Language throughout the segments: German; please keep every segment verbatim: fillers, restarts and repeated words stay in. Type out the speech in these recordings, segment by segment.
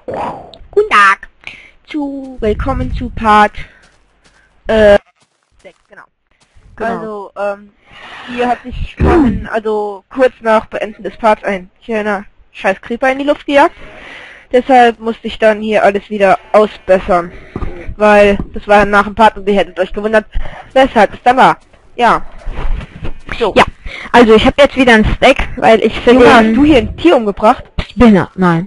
Guten Tag. Zu willkommen zu Part äh, sechs, genau. genau. Also, ähm, hier hat sich vorhin, also kurz nach Beenden des Parts ein kleiner scheiß Creeper in die Luft gejagt. Deshalb musste ich dann hier alles wieder ausbessern. Weil das war nach dem Part und ihr hättet euch gewundert, weshalb es dann war. Ja. So. Ja, also ich habe jetzt wieder ein Stack, weil ich finde... Junge, hast du hier ein Tier umgebracht? Spinner, nein.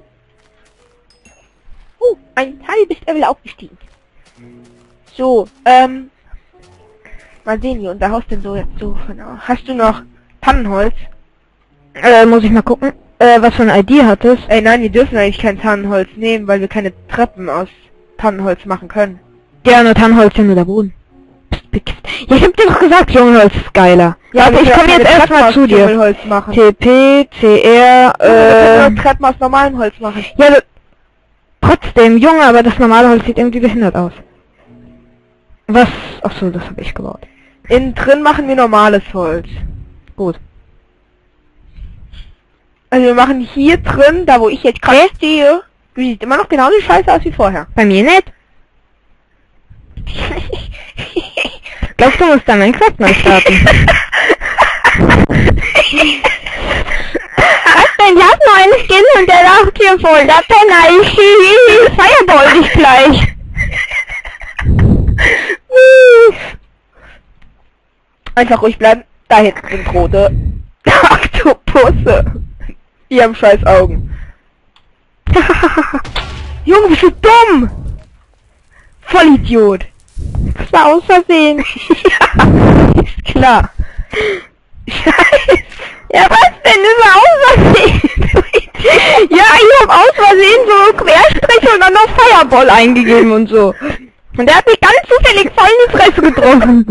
Uh, ein halbes Level aufgestiegen. So, ähm... mal sehen, wie unser Haus denn so jetzt so genau. Hast du noch Tannenholz? Äh, muss ich mal gucken, äh, was für eine I D hat es? Ey, nein, wir dürfen eigentlich kein Tannenholz nehmen, weil wir keine Treppen aus Tannenholz machen können. Ja, nur Tannenholz hin oder Boden. Ja, ich hab dir doch gesagt, Dschungelholz ist geiler. Ja, also ich komme jetzt erstmal zu dir. Dschungelholz machen. T P, C R, äh... äh... Ja, Treppen aus normalem Holz machen. Ja, das, trotzdem, Junge, aber das normale Holz sieht irgendwie behindert aus. Was? Ach so, das habe ich gebaut. Innen drin machen wir normales Holz. Gut. Also wir machen hier drin, da wo ich jetzt gerade stehe, sieht immer noch genauso scheiße aus wie vorher. Bei mir nicht. Glaubst du, musst da Minecraft neu starten? Was denn? Ich hab noch einen Skin und der lacht hier voll. Da penner ich. Fireball dich gleich. Einfach ruhig bleiben. Da hinten sind rote Oktopusse. Die haben scheiß Augen. Junge, bist du dumm? Vollidiot. Das war aus Versehen. Ja, ist klar. Scheiße. Ja, was denn? Das war aus Versehen. Ja, ich hab aus Versehen so Querstrich und dann noch Fireball eingegeben und so. Und der hat mich ganz zufällig voll in die Fresse getroffen.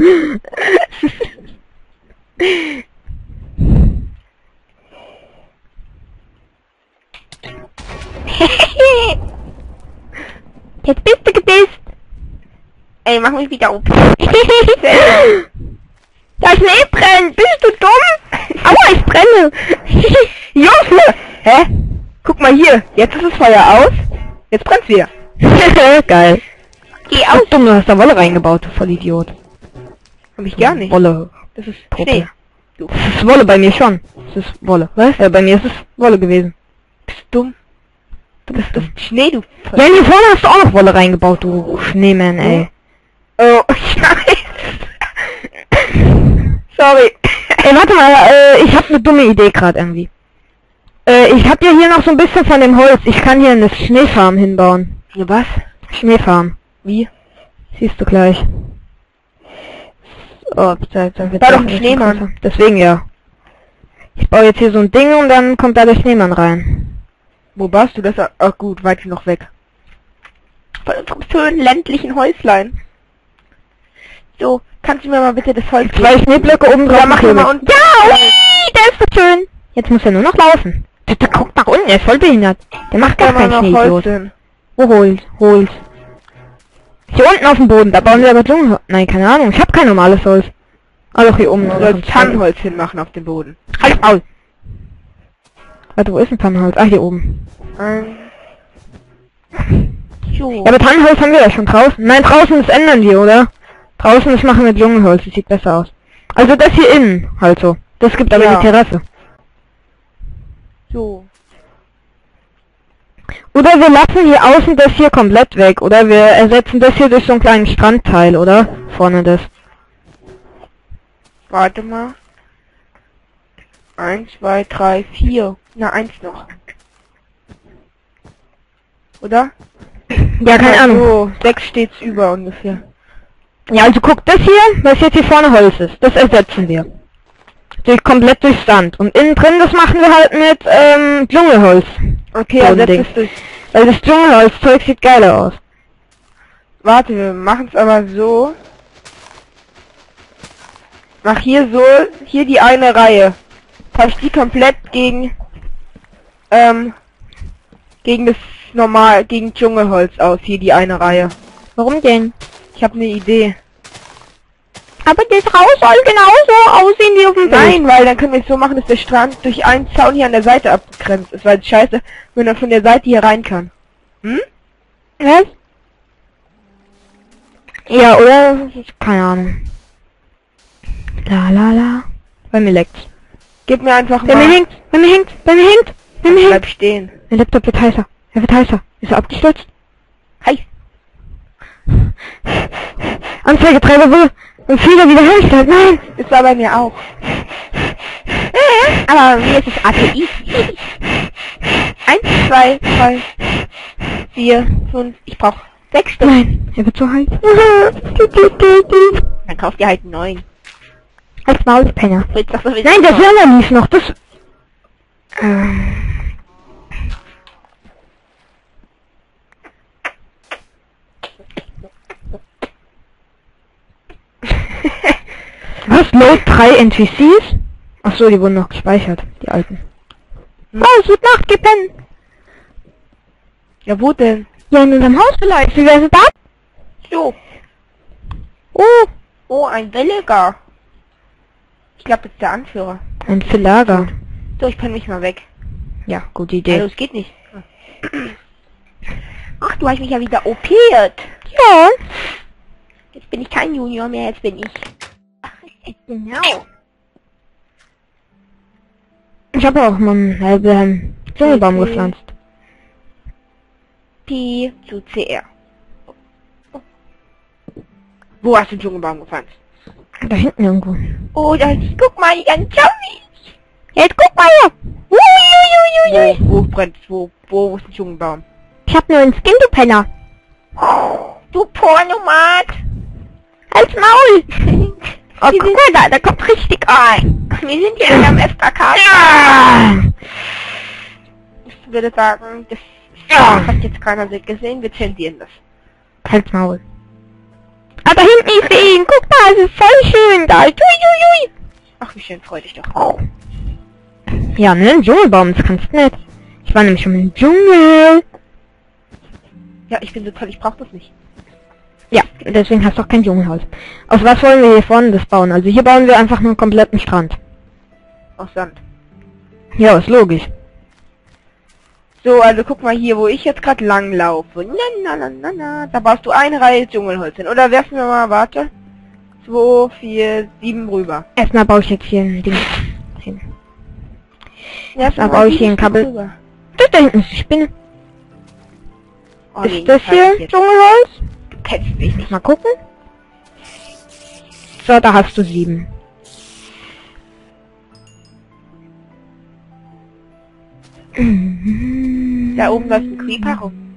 Jetzt bist du gepisst. Ey, mach mich wieder um. Der Schnee brennt. Bist du dumm? Aua, ich brenne. Junge! Hä? Guck mal hier. Jetzt ist das Feuer aus. Jetzt brennt's wieder. Geil. Geh aus. Dumm, du hast da Wolle reingebaut, du Vollidiot. Hab ich gar nicht. Wolle. Das ist Puppe. Schnee. Du. Das ist Wolle bei mir schon. Das ist Wolle. Was? Ja, bei mir ist es Wolle gewesen. Bist du dumm? Du bist Das dumm. ist Schnee, du. Ja, hier vorne hast du auch noch Wolle reingebaut, du Schneemann, ey. Oh, scheiße. Sorry. Ey, warte mal, äh, ich habe eine dumme Idee gerade irgendwie. Äh, ich habe ja hier noch so ein bisschen von dem Holz. Ich kann hier eine Schneefarm hinbauen. Ja, was? Schneefarm. Wie? Siehst du gleich. Oh, da, da wird War doch das ein bisschen Schneemann. größer. Deswegen ja. Ich baue jetzt hier so ein Ding und dann kommt da der Schneemann rein. Wo warst du? Das? Ach gut, weit noch weg. Von unserem schönen ländlichen Häuslein. So, kannst du mir mal bitte das Holz Zwei Schneeblöcke oben drauf. Ja, mach mal unten. Ja, ui, der ist so schön. Jetzt muss er nur noch laufen. Der, der guckt nach unten, er ist voll behindert. Der macht gar keinen Schnee, Holz Idiot. hin. Wo holt? Holt. Hier unten auf dem Boden, da bauen wir aber Dschungel. Nein, keine Ahnung, ich habe kein normales Holz. Ah, doch hier oben. Du sollst Tannenholz hinmachen auf dem Boden. Halt aus. Warte, wo ist ein Tannenholz? Ah, hier oben. Ähm. Jo. Ja, aber Tannenholz haben wir ja schon draußen. Nein, draußen, das ändern wir, oder? Draußen, das machen wir Dschungelholz, das sieht besser aus. Also das hier innen, halt so. Das gibt aber Ja. die Terrasse. So. Oder wir lassen hier außen das hier komplett weg, oder wir ersetzen das hier durch so einen kleinen Strandteil, oder? Vorne das. Warte mal. Eins, zwei, drei, vier. Na, eins noch. Oder? Ja, keine Ahnung. So, sechs steht's über ungefähr. Ja, also guck, das hier, was jetzt hier vorne Holz ist, das ersetzen wir. Durch, komplett durch Sand. Und innen drin, das machen wir halt mit, ähm, Dschungelholz. Okay, So ein also Ding. jetzt ist es. Weil das Dschungelholz-Zeug sieht geiler aus. Warte, wir machen's aber so. Mach hier so, hier die eine Reihe. Tausch die komplett gegen, ähm, gegen das normal, gegen Dschungelholz aus, hier die eine Reihe. Warum denn? Ich habe eine Idee. Aber das Haus soll genauso aussehen wie auf dem Bild. Nein, weil dann können wir es so machen, dass der Strand durch einen Zaun hier an der Seite abgegrenzt ist, weil es scheiße, wenn er von der Seite hier rein kann. Hm? Was? Ja, oder? Keine Ahnung. La la la. Bei mir leckt's. Gib mir einfach Bei mir mal... hängt, bei mir hängt, bei mir hängt, bei mir Bleib hängt. stehen. Mein Laptop wird heißer. Er wird heißer. Ist er abgestürzt? Heiß. Anzeigetreiber wurde und Fehler wiederhergestellt. Nein! Ist war bei mir auch. Aber mir ist es A P I. Eins, zwei, drei, vier, fünf. Ich brauch sechs Stück. Nein, er wird so heiß. Dann kauf dir halt einen neuen. Als Maulpenner. Willst du das sowieso Nein, der kaufen? Server lief noch. Das... Ähm. Was? Load drei N P Cs? Ach so, die wurden noch gespeichert, die alten. Hm. Oh, es wird Nacht gepennt. Ja, wo denn? Ja, in unserem Haus vielleicht. Wie wär's da? So. Oh, Oh, ein Bellegar. Ich glaube, das ist der Anführer. ein Verlager. So, ich penne mich mal weg. Ja, gute Also, Idee. es geht nicht. Ach, du hast mich ja wieder opiert. Ja. Jetzt bin ich kein Junior mehr, jetzt bin ich... Ach, genau. Ich habe auch mal einen halben Dschungelbaum Okay. gepflanzt. Pi zu C R. Wo hast du den Dschungelbaum gepflanzt? Da hinten irgendwo. Oh, da, guck mal, die ganzen Zombies. Jetzt guck mal hier. Uiuiuiui. Wo, wo brennt, wo, wo ist ein Dschungelbaum? Ich hab nur einen Skin, du Penner. Du Pornomat. Als Maul. Oh, Die guck mal da, da kommt richtig ein. Wir sind hier in einem F K K. Ja. Ich würde sagen, das Ja. hat jetzt keiner gesehen, wir zensieren das. Als Maul. Ah, da hinten ist ihn. Guck mal, es ist voll schön da. Uiuiui. Ach, wie schön, freu dich doch. Ja, ne, ein Dschungelbaum, das kannst du nicht. Ich war nämlich schon im Dschungel. Ja, ich bin so toll, ich brauch das nicht. Ja, deswegen hast du auch kein Dschungelhaus. Aus was wollen wir hier vorne das bauen? Also hier bauen wir einfach nur einen kompletten Strand. Aus Sand. Ja, ist logisch. So, also guck mal hier, wo ich jetzt gerade lang laufe. Na, na, na, na, na. Da baust du eine Reihe Dschungelholz hin. Oder werfen wir mal, warte. Zwei, vier, sieben rüber. Erstmal baue ich jetzt hier ein Ding hin. Werfen Da wir baue mal ich hier ein sieben Kabel. rüber. Das da hinten ist die Spinne. Oh, nee, Ist das halt hier jetzt. Dschungelholz? Du kennst mich nicht. Mal gucken. So, da hast du sieben. Da oben läuft ein Creeper rum.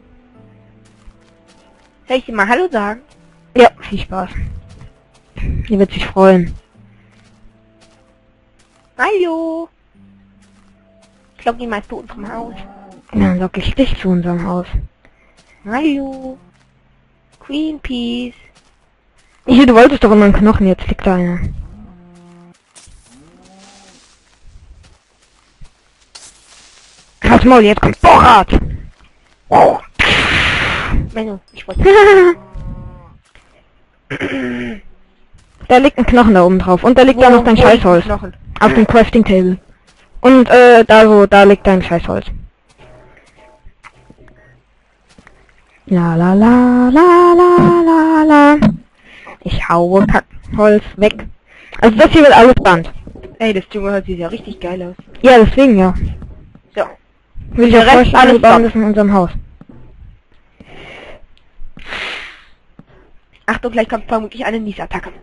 Soll ich dir mal Hallo sagen? Ja, viel Spaß. Die wird sich freuen. Hallo. Ich lock ihn mal zu unserem Haus. Ja, dann lock ich dich zu unserem Haus. Hallo. Greenpeace. Hier, du wolltest doch immer einen Knochen, jetzt liegt da einer. Halt Maul, jetzt kommt Borat! Oh. Menno, ich wollte... Da liegt ein Knochen da oben drauf. Und da liegt da noch dein Wo liegt Scheißholz. die Knochen? Auf dem Crafting Table. Und äh, da so, da liegt dein Scheißholz. La la la la la la la. Ich haue Kackholz weg. Also das hier wird alles Band. Ey, das Dschungelholz sieht ja richtig geil aus. Ja, deswegen ja. So. Will ich Der ja Rest vorstellen, alles wir bauen Band. das in unserem Haus. Achtung, gleich kommt vermutlich eine Niesattacke.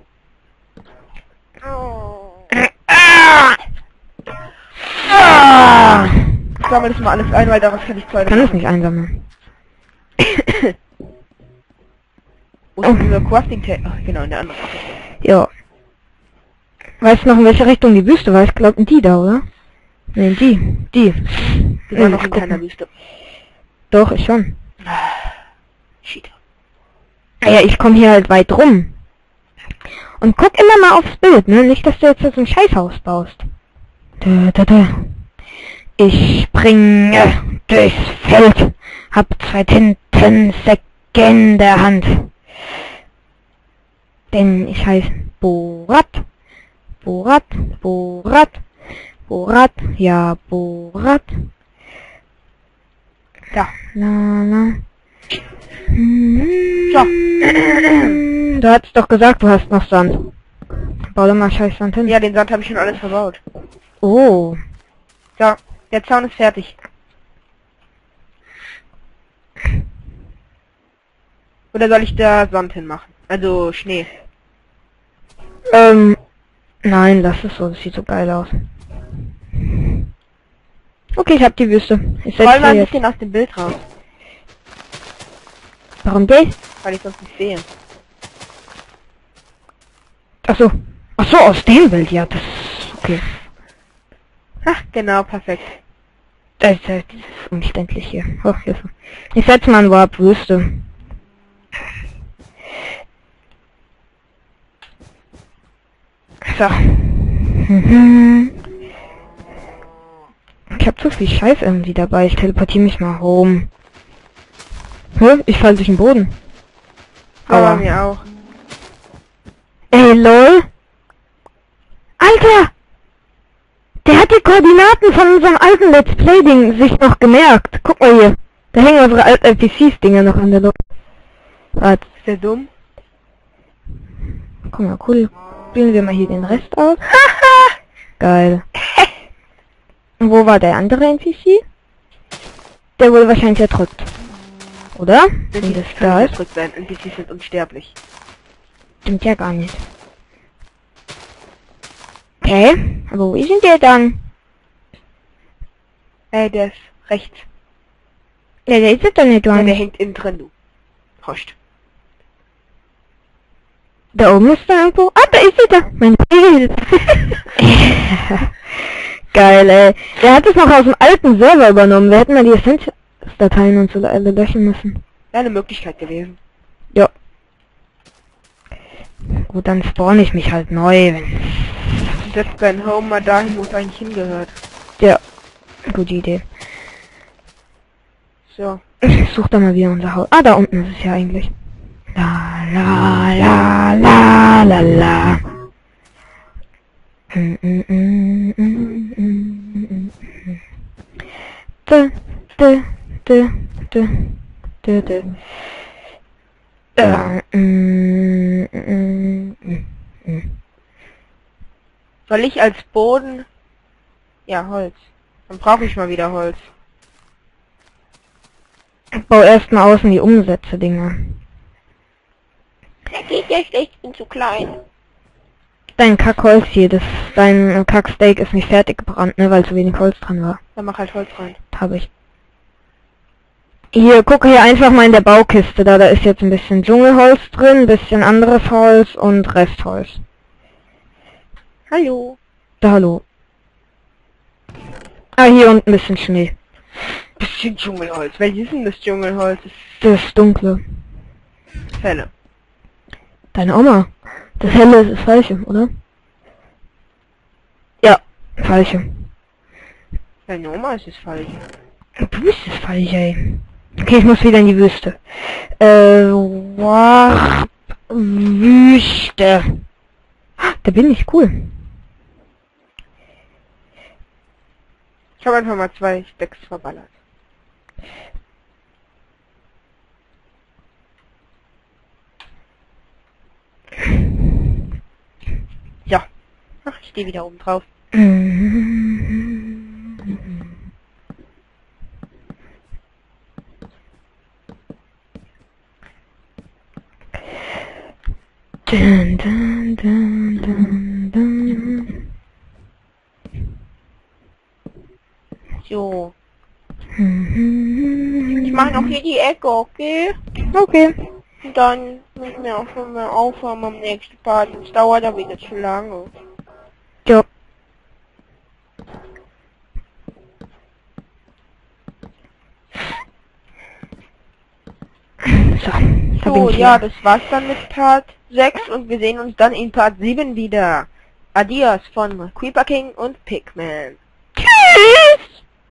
Ah! Ich sammle das mal alles ein, weil daraus kann ich zwei Ich kann es nicht einsammeln. Wo ist dieser Crafting Table? Ach, genau, in der anderen. Ja. Weißt du noch, in welche Richtung die Wüste war? Ich glaube in die da, oder? Nee, die. Die. Wir waren Ja, noch in gucken. keiner Wüste. Doch, ich schon. Shit. Naja, ich komme hier halt weit rum. Und guck immer mal aufs Bild, ne? Nicht, dass du jetzt so ein Scheißhaus baust. Da, da, da. Ich springe durchs Feld, hab zwei Tintensäcke in der Hand. Denn ich heiße Borat. Borat, Borat, Borat, ja, Borat. Da. Na, na. So. Du hast doch gesagt, du hast noch Sand. Bau doch mal scheiß Sand hin. Ja, den Sand habe ich schon alles verbaut. Oh. So, der Zaun ist fertig. Oder soll ich da Sand hinmachen? Also Schnee. Ähm, nein, lass es so, das sieht so geil aus. Okay, ich hab die Wüste. Ich Roll mal setze ein jetzt. bisschen aus dem Bild raus, Warum das? weil ich sonst nicht sehe. Achso. Achso, aus dem Bild, ja, das ist okay. Ach, genau, perfekt. Das ist, das ist umständlich hier. Oh, Hilfe. Ich setze mal ein Warp Wüste. So. Mhm. Ich hab zu viel Scheiß irgendwie dabei. Ich teleportiere mich mal home. Hä? Ich fall durch den Boden. Aber Aua. mir auch. Ey, lol. Alter! Der hat die Koordinaten von unserem alten Let's Play-Ding sich noch gemerkt. Guck mal hier. Da hängen unsere alten N P Cs-Dinger noch an der Luft. Warte. Ist der dumm? Guck mal, cool. Spielen wir mal hier den Rest aus. Geil. Und wo war der andere N P C? Der wohl wahrscheinlich erdrückt. Oder? Wenn das da ist. Zurück sein. N P Cs sind unsterblich. Stimmt ja gar nicht. Okay, aber wo ist denn der dann? Ey, der ist rechts. Ja, der ist jetzt doch nicht Ja, dran. der hängt innen drin, du. Hoscht. Da oben ist er irgendwo. Ah, da ist er da. Mein Bild. Geil, ey. Der hat es noch aus dem alten Server übernommen. Wir hätten mal die Essence-Dateien und so alle löschen müssen. Wäre eine Möglichkeit gewesen. Ja. Gut, dann spawn ich mich halt neu, wenn... Setz dein Home mal dahin, wo es eigentlich hingehört. Ja. Gute Idee. So. Ich such da mal wieder unser Haus. Ah, da unten ist es ja eigentlich. La la la la la la. Mm, mm, mm, mm, mm, mm, mm. D, d, d, d, d, d. Äh, mm, mm, mm, mm. Soll ich als Boden... Ja, Holz. Dann brauche ich mal wieder Holz. Ich bau erstmal außen die Umsätze, Dinger. Der geht ja schlecht, ich bin zu klein. Dein Kackholz hier, das, dein Kacksteak ist nicht fertig gebrannt, ne, weil zu wenig Holz dran war. Dann mach halt Holz rein. Habe ich. Hier, gucke hier einfach mal in der Baukiste, da, da ist jetzt ein bisschen Dschungelholz drin, ein bisschen anderes Holz und Restholz. Hallo. Da, hallo. Ah, hier und ein bisschen Schnee. Bisschen Dschungelholz. Welches ist denn das Dschungelholz? Das Das ist dunkle. ist helle. Deine Oma. Das helle ist das falsche, oder? Ja, falsche. Deine Oma ist das falsch. Du bist das falsche, ey. Okay, ich muss wieder in die Wüste. Äh, Warp Wüste. Da bin ich, cool. Ich habe einfach mal zwei Stacks verballert. Ja. Ach, ich stehe wieder oben drauf. Dun, dun, dun, dun, dun. So. Ich mache noch hier die Ecke, okay? Okay. Und dann müssen wir auch schon mal aufhören am nächsten Part. Das dauert aber wieder zu lange. Ja. So, da bin So, ich ja, wieder. das war's dann mit Part sechs und wir sehen uns dann in Part sieben wieder. Adios von Creeper King und Pigman.